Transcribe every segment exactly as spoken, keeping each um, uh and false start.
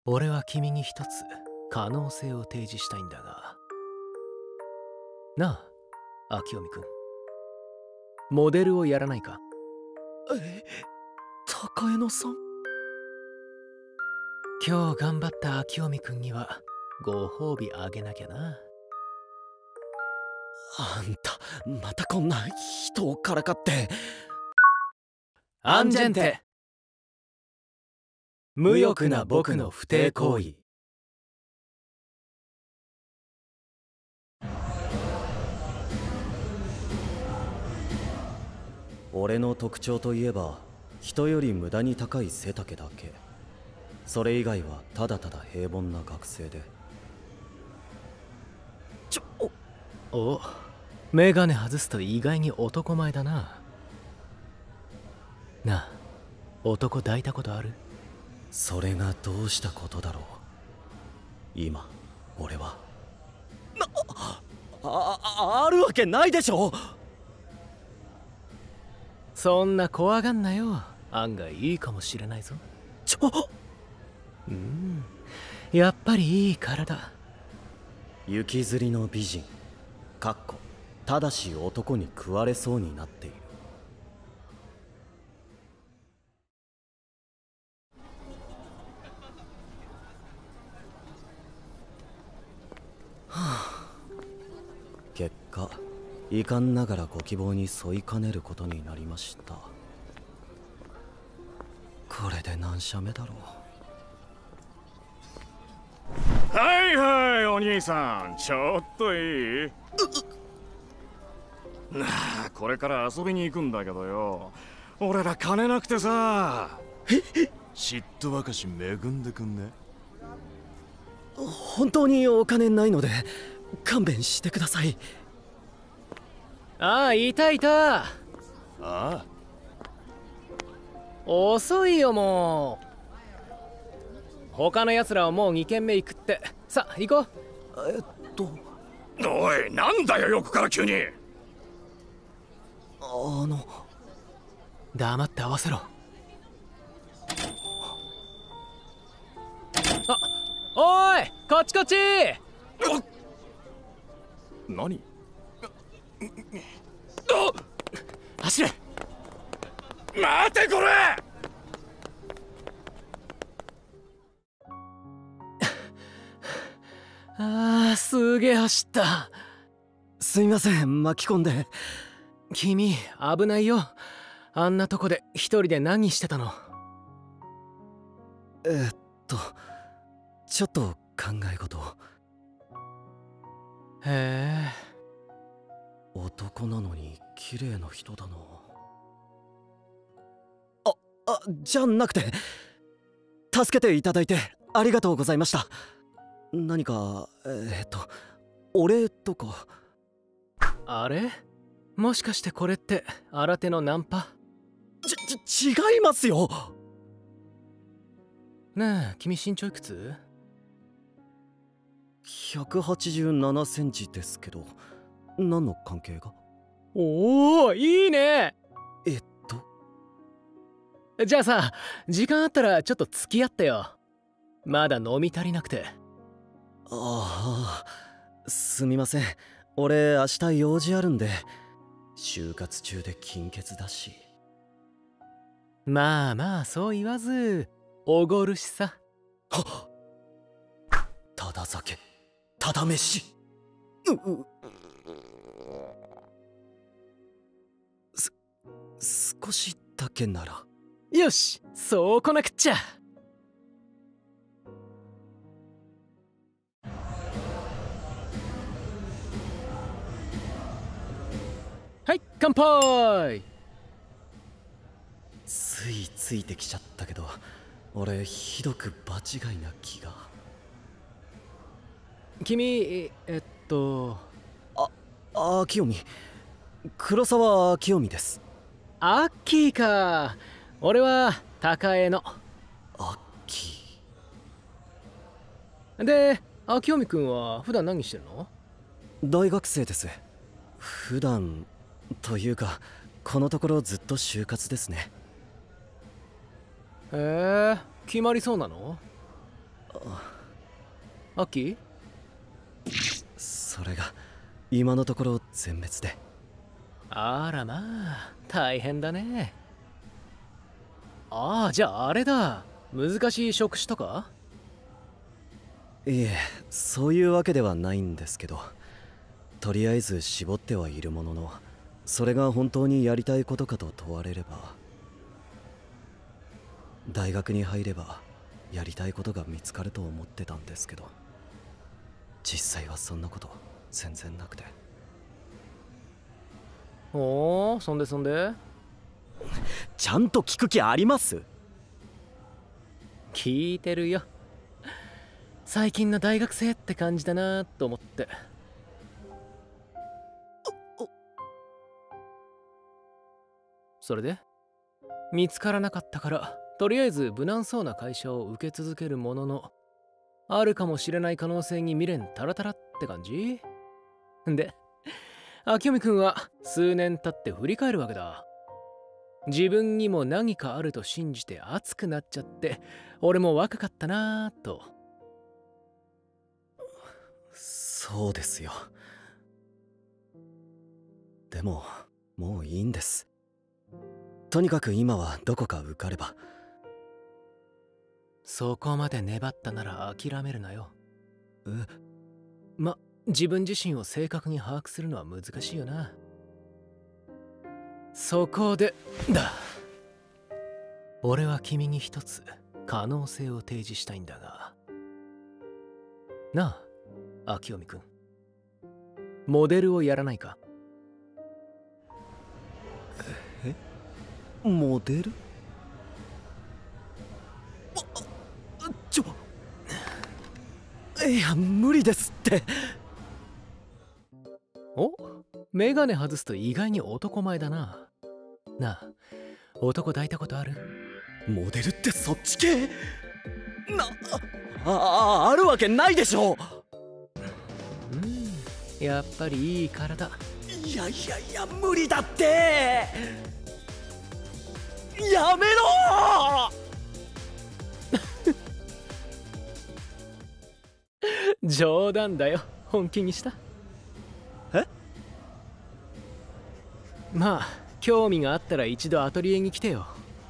俺は君に一つ可能性を提示したいんだが。なあ、秋臣くん。モデルをやらないか？ え、高江野さん？ 今日頑張った秋臣くんにはご褒美あげなきゃな。 あんた、またこんな人をからかって。 アンジェンテ。無欲な僕の不貞行為。 俺の特徴といえば、人より無駄に高い背丈だけ。それ以外はただただ平凡な学生で。ちょおお、メガネ外すと意外に男前だな。なあ、男抱いたことある？ それがどうしたことだろう。今俺はなあああるわけないでしょ。 そんな怖がんなよ。案外いいかもしれないぞ。 ちょうん、やっぱりいい体。 雪吊りの美人かっこただし男に食われそうになっている。結果遺憾ながらご希望に沿いかねることになりました。これで何社目だろう。はいはい、お兄さん、ちょっといい？なあ、これから遊びに行くんだけどよ、俺ら金なくてさ。 嫉妬ばかし恵んでくんね。 本当にお金ないので勘弁してください。 ああ、いたいた。ああ、 遅いよもう。他の奴らはもうに軒目行くって。さあ行こう。 えっとおい、なんだよ横から急に。 あの黙って合わせろ。あ、おーい、こっちこっち。 何？ 走れ。 待てこれ。 ああ、すげえ走った。 すいません、巻き込んで。 君危ないよ。あんなとこで一人で何してたの？ えっとちょっと考え事。 へえ、 男なのに綺麗な人だな。ああじゃなくて、助けていただいてありがとうございました。何かえっとお礼とか。 あれ？もしかしてこれって新手のナンパ？ ち、ち、違いますよ。 ねえ、君身長いくつ？ ひゃくはちじゅうななセンチですけど、何の関係が？ おお、いいね。 えっとじゃあさ、時間あったらちょっと付き合ってよ。まだ飲み足りなくて。 ああ、すみません。俺明日用事あるんで。就活中で金欠だし。 まあまあそう言わずおごるしさ。 はっ、ただ酒ただ飯。ううす少しだけなら。 よし、そうこなくっちゃ。はい、乾杯。 ついついてきちゃったけど、俺ひどく場違いな気が。 君、えっとあ、秋臣、黒沢秋臣です。 アッキーか。俺は高江の。 アッキーで、秋臣くんは普段何してるの？ 大学生です。普段というかこのところずっと就活ですね。 へえ、決まりそうなの？ アッキー？ それが今のところ全滅で。 あらまあ、大変だね。ああ、じゃああれだ。難しい職種とか？ いえ、そういうわけではないんですけど、とりあえず絞ってはいるものの、それが本当にやりたいことかと問われれば、大学に入ればやりたいことが見つかると思ってたんですけど、実際はそんなこと全然なくて。 おお、そんでそんで？ ちゃんと聞く気あります？ 聞いてるよ。最近の大学生って感じだなと思って。それで見つからなかったから、とりあえず無難そうな会社を受け続けるものの、あるかもしれない可能性に未練タラタラって感じで、明臣君は数年経って振り返るわけだ。自分にも何かあると信じて熱くなっちゃって、俺も若かったなぁと。 そうですよ。でももういいんです。とにかく今はどこか受かれば。 そこまで粘ったなら諦めるなよ。 え？ ま、自分自身を正確に把握するのは難しいよな。そこでだ。俺は君に一つ可能性を提示したいんだが。なあ、明臣君。モデルをやらないか？ え？モデル？ちょ、いや無理ですって。 お？メガネ外すと意外に男前だな。なあ、男抱いたことある？ モデルってそっち系？な、あ、あ、あるわけないでしょ。 うん、やっぱりいい体。 いやいやいや無理だって。やめろ冗談だよ。本気にした？ え？ まあ興味があったら一度アトリエに来てよ。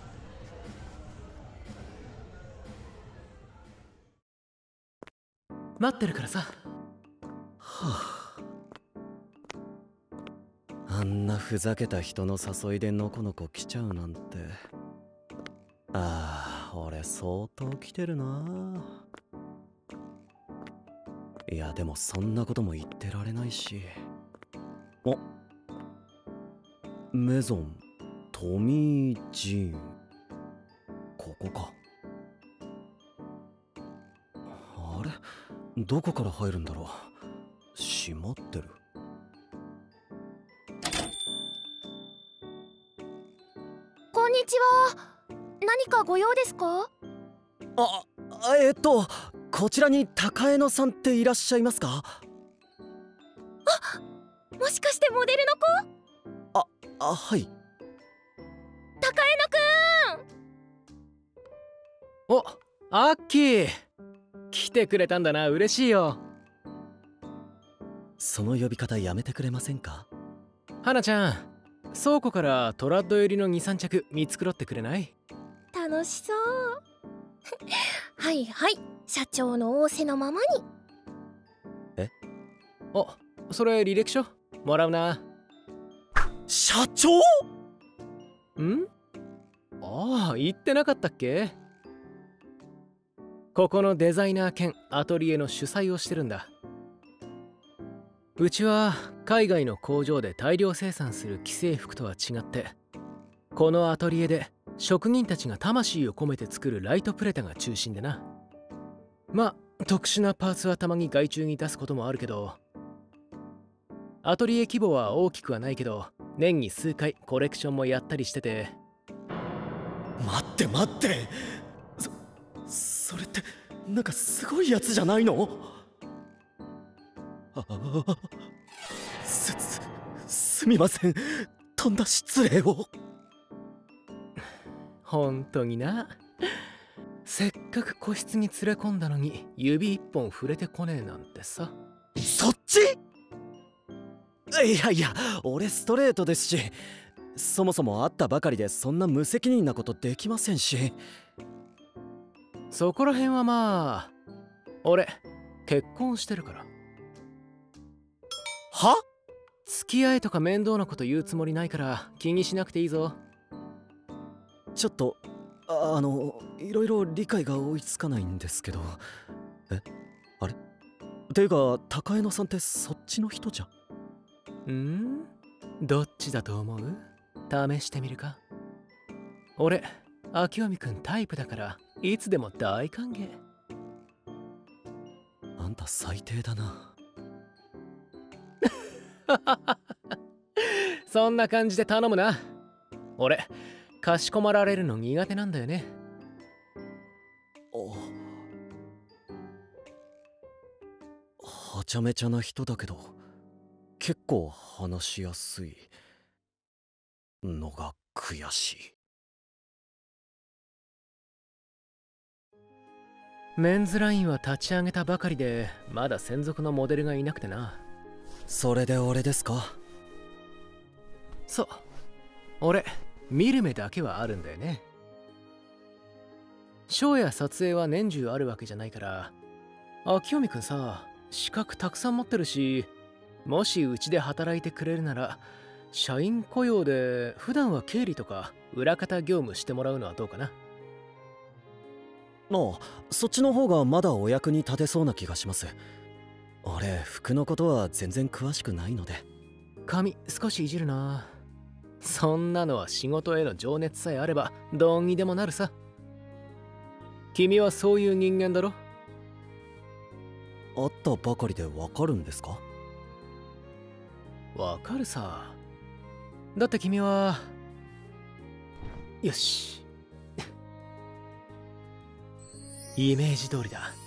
待ってるからさ。 はあ、あんなふざけた人の誘いでのこのこ来ちゃうなんて。ああ、俺相当来てるな。いやでもそんなことも言ってられないし。あ、メゾントミー・ジーン、ここか。あれ、どこから入るんだろう。閉まってる。 こんにちは。何かご用ですか？ あ、えっとこちらに高江野さんっていらっしゃいますか？ あ、もしかしてモデルの子？ あ、あ、はい。 高江野くん。 お、アッキー来てくれたんだな。嬉しいよ。 その呼び方やめてくれませんか？ 花ちゃん、倉庫からトラッド入りの にさん 着見繕ってくれない？ 楽しそうはいはい、社長の仰せのままに。 え？ お、それ履歴書もらうな。 社長？ ん？ああ、言ってなかったっけ？ここのデザイナー兼アトリエの主催をしてるんだ。うちは海外の工場で大量生産する既製服とは違って、このアトリエで職人たちが魂を込めて作るライトプレタが中心でな。まあ特殊なパーツはたまに外注に出すこともあるけど、アトリエ規模は大きくはないけど、年に数回コレクションもやったりしてて。 待って待って、そそれってなんかすごいやつじゃないの？ああ、すすすみません、とんだ失礼を。 本当にな。せっかく個室に連れ込んだのに指一本触れてこねえなんてさ。 そっち？いやいや、俺ストレートですし、そもそも会ったばかりでそんな無責任なことできませんし。 そこら辺はまあ、俺結婚してるから。 は？ 付き合いとか面倒なこと言うつもりないから気にしなくていいぞ。 ちょっとあのいろいろ理解が追いつかないんですけど。え、あれ？ていうか高江野さんってそっちの人じゃ？ ん？どっちだと思う？試してみるか。俺明臣くんタイプだからいつでも大歓迎。 あんた最低だな。 そんな感じで頼むな。俺かしこまられるの苦手なんだよね。 はちゃめちゃな人だけど結構話しやすいのが悔しい。 メンズラインは立ち上げたばかりでまだ専属のモデルがいなくてな。 それで俺ですか？ そう、俺見る目だけはあるんだよね。ショーや撮影は年中あるわけじゃないから。明臣くんさ、資格たくさん持ってるし、もしうちで働いてくれるなら社員雇用で普段は経理とか裏方業務してもらうのはどうかな。 ああ、そっちの方がまだお役に立てそうな気がします。俺服のことは全然詳しくないので。 髪少しいじるな。そんなのは仕事への情熱さえあればどうにでもなるさ。君はそういう人間だろ。 会ったばかりでわかるんですか？ わかるさ。だって君は。よし。イメージ通りだ。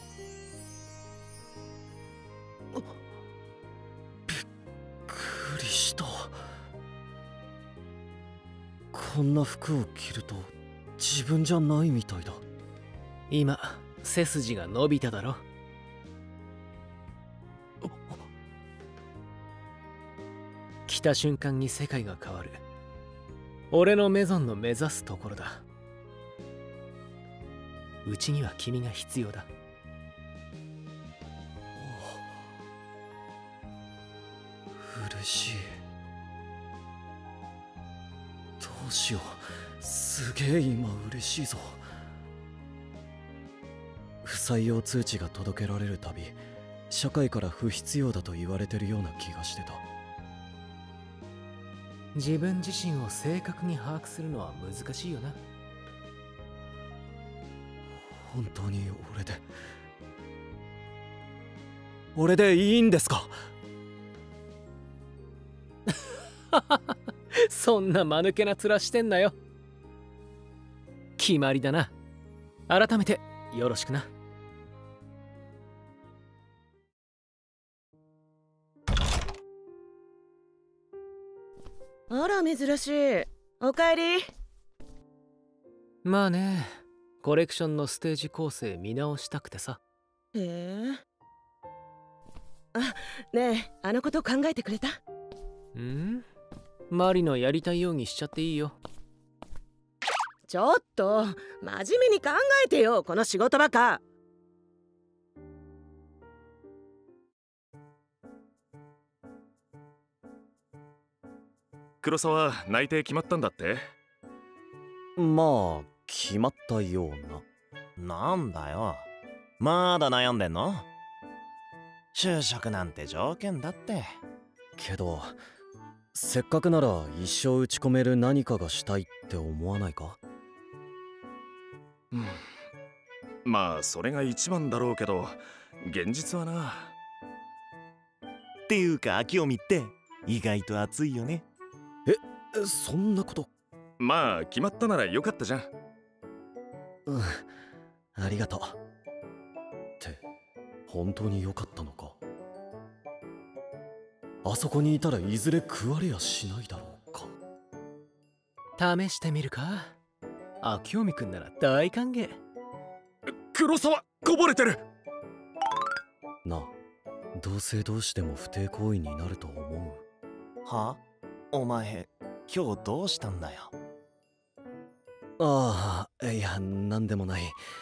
びっくりした。こんな服を着ると自分じゃないみたいだ。 今背筋が伸びただろ。来た瞬間に世界が変わる。俺のメゾンの目指すところだ。うちには君が必要だ。 嬉しい。どうしよう、すげえ今嬉しいぞ。不採用通知が届けられるたび社会から不必要だと言われてるような気がしてた。 自分自身を正確に把握するのは難しいよな。 本当に俺で俺でいいんですか？ そんな間抜けな面してんなよ。決まりだな。改めてよろしくな。 あら珍しい。おかえり。 まあね、コレクションのステージ構成見直したくてさ。 へえ。あ、ねえ、あのこと考えてくれた？ ん？マリのやりたいようにしちゃっていいよ。 ちょっと真面目に考えてよ、この仕事ばか。 黒沢、内定決まったんだって？ まあ決まったような。なんだよ、まだ悩んでんの？就職なんて条件だって。 けどせっかくなら一生打ち込める何かがしたいって思わないか？ うん、まあそれが一番だろうけど現実はな。 っていうか明臣って意外と熱いよね。 え、そんなこと？ まあ決まったならよかったじゃん。 うん、ありがとう。って本当によかったのか？あそこにいたらいずれ食われやしないだろうか。 試してみるか？明臣くんなら大歓迎。 黒沢こぼれてる。 なあ、どうせどうしても不貞行為になると思う。 は？お前今日どうしたんだよ。 ああ、いや、なんでもない。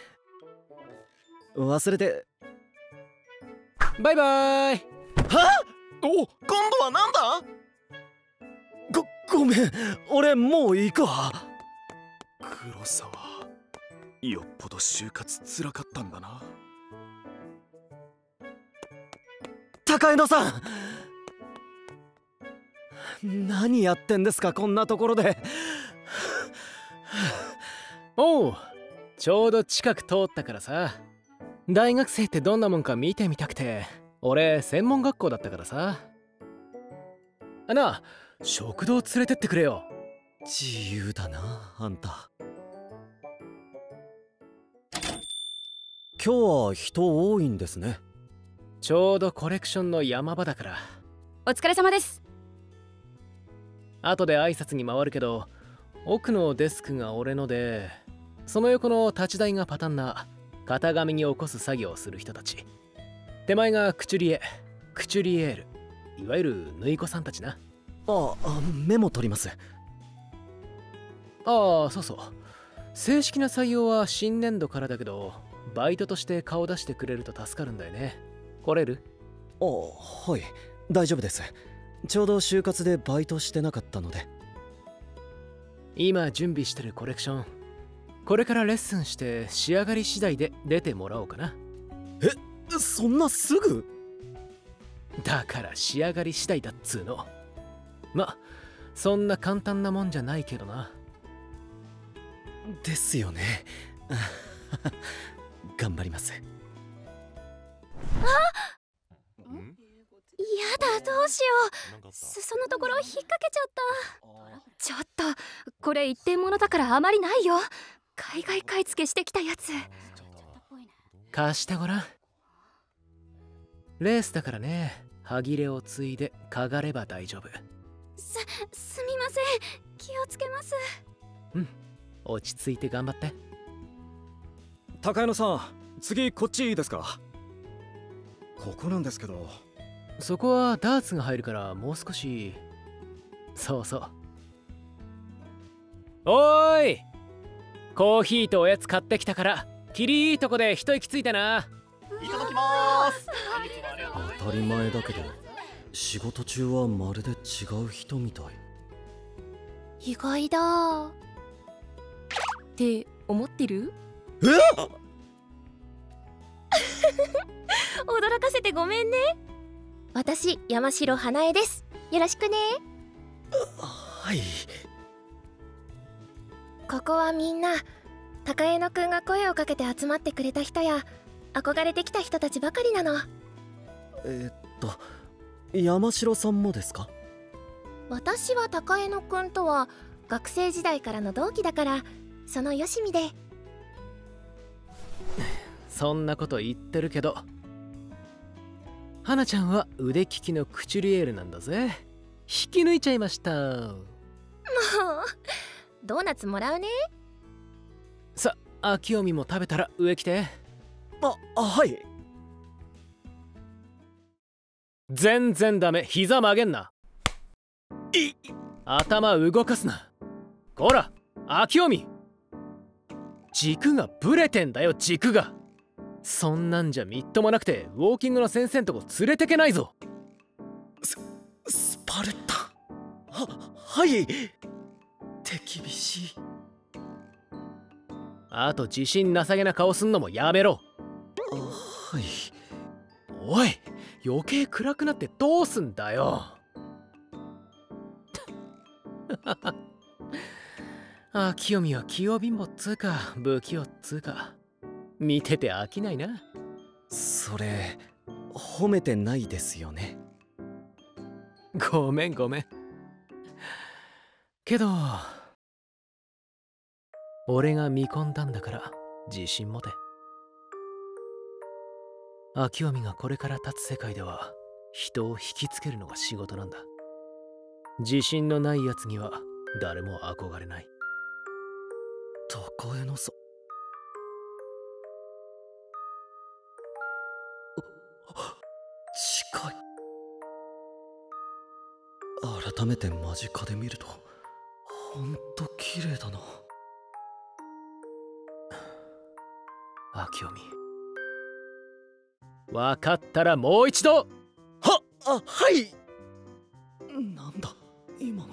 忘れて。 バイバイ。 は？ お、 今度はなんだ？ ご、ごめん、俺もう行くわ。 黒沢、よっぽど就活つらかったんだな。 高江野さん、何やってんですかこんなところで。 おう、ちょうど近く通ったからさ。大学生ってどんなもんか見てみたくて。俺専門学校だったからさ。あなあ、食堂連れてってくれよ。 自由だなあんた。今日は人多いんですね。 ちょうどコレクションの山場だから。 お疲れ様です。 後で挨拶に回るけど、奥のデスクが俺ので、その横の立ち台がパタンナー、型紙に起こす作業をする人たち。手前がクチュリエ、クチュリエール、いわゆる縫い子さんたちな。 ああ、メモ取ります。 ああ、そうそう。正式な採用は新年度からだけど、バイトとして顔出してくれると助かるんだよね。来れる？ あ、はい、大丈夫です。ちょうど就活でバイトしてなかったので。 今準備してるコレクション、これからレッスンして仕上がり次第で出てもらおうかな。 え、そんなすぐ？ だから仕上がり次第だっつうの。ま、そんな簡単なもんじゃないけどな。 ですよね。頑張ります。 やだ、どうしよう。裾のところ引っ掛けちゃった。ちょっとこれ一点物だからあまりないよ。海外買い付けしてきたやつ。 貸してごらん。レースだからね。歯切れをついでかがれば大丈夫。 す、すみません。気をつけます。 うん、落ち着いて頑張って。 高江野さん、次こっちいいですか？ ここなんですけど。 そこはダーツが入るからもう少し。そうそう。おーい、コーヒーとおやつ買ってきたからきりいいとこで一息ついてな。 いただきまーす。 当たり前だけど、仕事中はまるで違う人みたい。 意外だって思ってる？ え驚かせてごめんね。私、山城花江です。よろしくね。 はい。 ここはみんな高江野くんが声をかけて集まってくれた人や憧れてきた人たちばかりなの。 えー、っと山城さんもですか？ 私は高江野くんとは学生時代からの同期だから、そのよしみで。 そんなこと言ってるけど、花ちゃんは腕利きのクチュリエールなんだぜ。引き抜いちゃいました。もうドーナツもらうね。 さ、秋臣も食べたら上来て。 あ、あ、はい。 全然ダメ。膝曲げんな。 い頭動かすな。こら、秋臣、軸がブレてんだよ、軸が。そんなんじゃみっともなくてウォーキングの先生んとこ連れてけないぞ。 ス、スパルタ。は、はい手厳しい。 あと自信なさげな顔すんのもやめろ。 あ、はい。 おい、余計暗くなってどうすんだよ。秋臣は器用貧乏っつうか不器用っつうか、見てて飽きないな。 それ褒めてないですよね。 ごめんごめん。けど俺が見込んだんだから自信持て。秋臣がこれから立つ世界では人を引きつけるのが仕事なんだ。自信のないやつには誰も憧れない。 高江のさ近い。改めて間近で見るとほんと綺麗だな。 秋臣、分かったらもう一度。 はあはい。なんだ今の。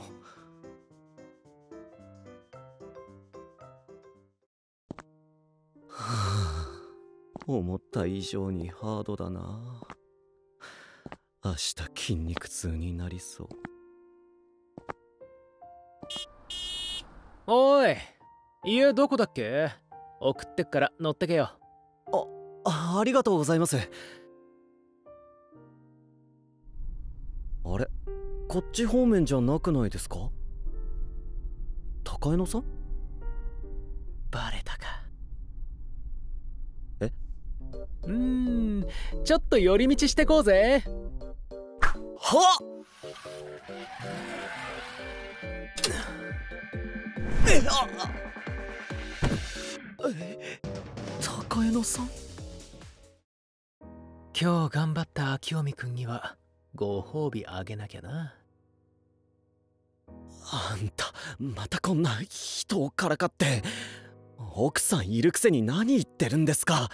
はあ、思った以上にハードだな。明日筋肉痛になりそう。 おい、家どこだっけ？送ってっから乗ってけよ。 あ、ありがとうございます。あれ、こっち方面じゃなくないですか？高江野さん？ バレたか。 え？ うーん、ちょっと寄り道してこうぜ。 はっ！えあえ高江野さん？ 今日頑張った秋臣くんにはご褒美あげなきゃな。 あんたまたこんな人をからかって。奥さんいるくせに何言ってるんですか？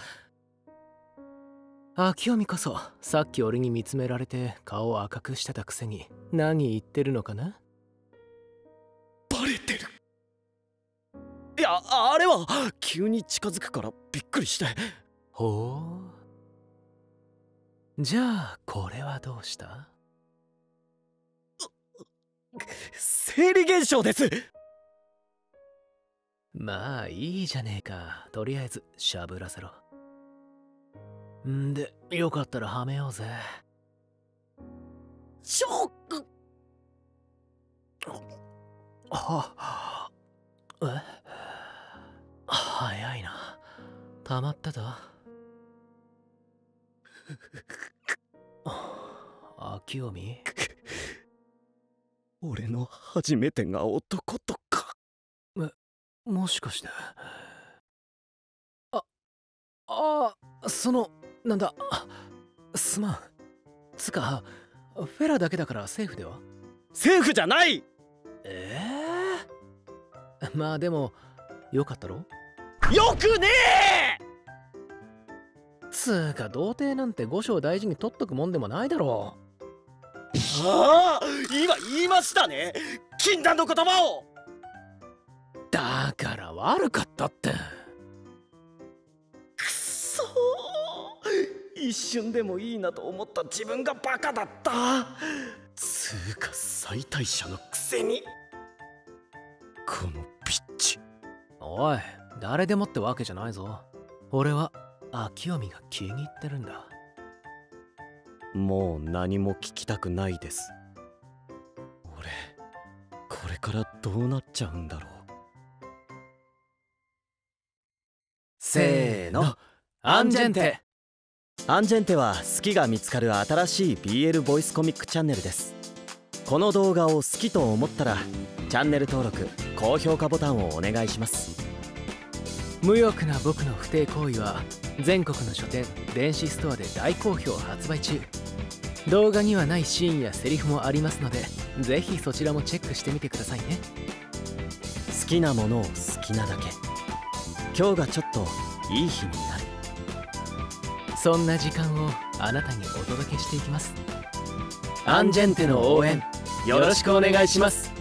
秋臣こそさっき俺に見つめられて顔を赤くしてたくせに何言ってるのかな？ バレてる。いや、あれは急に近づくからびっくりして。 ほう、じゃあこれはどうした？ 生理現象です。 まあいいじゃねえか。とりあえずしゃぶらせろ。んでよかったらはめようぜ。 ショック。 はえ早いな。たまってた？秋臣、 俺の初めてが男とか。 え、もしかして。あ、ああ、その、なんだ、すまん。つか、フェラだけだからセーフでは？ セーフじゃない。 ええー、まあでもよかったろ？ よくねえ。 つーか童貞なんて五章大事に取っとくもんでもないだろう。 ああ、今言いましたね、禁断の言葉を。 だから悪かったって。 くそー、一瞬でもいいなと思った自分がバカだった。つーか最大者のくせにこのビッチ。 おい、誰でもってわけじゃないぞ。俺は秋臣が気に入ってるんだ。 もう何も聞きたくないです。俺これからどうなっちゃうんだろう。せーの、 アンジェンテ。 アンジェンテは好きが見つかる新しい ビーエル ボイスコミックチャンネルです。この動画を好きと思ったらチャンネル登録高評価ボタンをお願いします。 無欲な僕の不貞行為は全国の書店電子ストアで大好評発売中。動画にはないシーンやセリフもありますので、ぜひそちらもチェックしてみてくださいね。 好きなものを好きなだけ。今日がちょっといい日になる。 そんな時間をあなたにお届けしていきます。アンジェンテの応援よろしくお願いします。